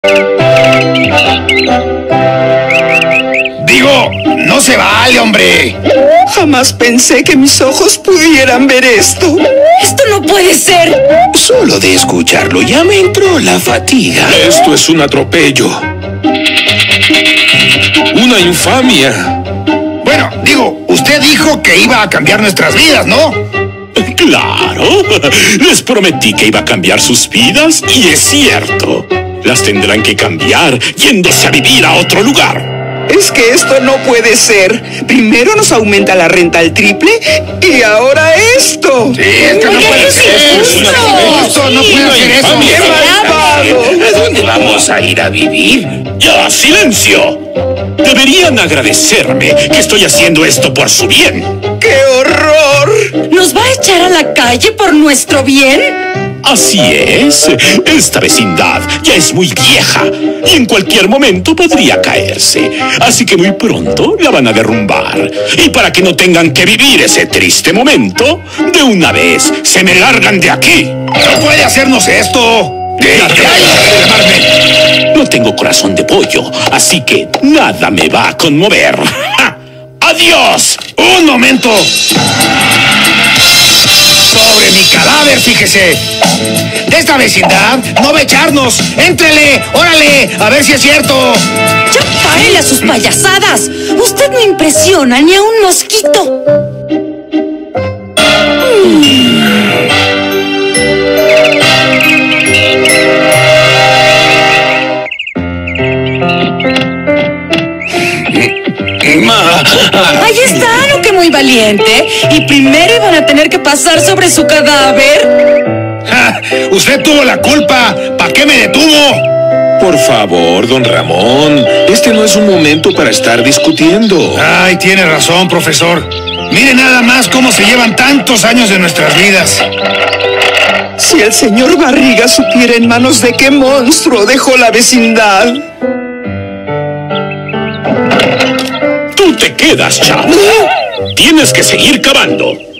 Digo, no se vale, hombre. Jamás pensé que mis ojos pudieran ver esto. ¡Esto no puede ser! Solo de escucharlo ya me entró la fatiga. Esto es un atropello. Una infamia. Bueno, digo, usted dijo que iba a cambiar nuestras vidas, ¿no? ¡Claro! Les prometí que iba a cambiar sus vidas y es cierto. Las tendrán que cambiar yéndose a vivir a otro lugar. Es que esto no puede ser. Primero nos aumenta la renta al triple y ahora esto. Sí, es que no puede ser. Esto no puede hacer eso. ¡Qué malvado! ¿A dónde vamos a ir a vivir? ¡Ya, silencio! Deberían agradecerme que estoy haciendo esto por su bien. ¡Qué horror! ¿Nos va a echar a la calle por nuestro bien? Así es. Esta vecindad ya es muy vieja y en cualquier momento podría caerse. Así que muy pronto la van a derrumbar. Y para que no tengan que vivir ese triste momento, de una vez se me largan de aquí. No puede hacernos esto. No tengo corazón de pollo, así que nada me va a conmover. ¡Ja! ¡Adiós! Un momento. Sobre mi cadáver, fíjese. De esta vecindad no va a echarnos. ¡Éntrele! ¡Órale! A ver si es cierto. ¡Ya párele a sus payasadas! Usted no impresiona ni a un mosquito. Ahí está, ¿no? Que muy valiente. Y primero iban a tener que pasar sobre su cadáver. ¡Ja! Usted tuvo la culpa. ¿Para qué me detuvo? Por favor, don Ramón, este no es un momento para estar discutiendo. Ay, tiene razón, profesor. Mire nada más cómo se llevan tantos años de nuestras vidas. Si el señor Barriga supiera en manos de qué monstruo dejó la vecindad. Tú te quedas, chavo. Tienes que seguir cavando.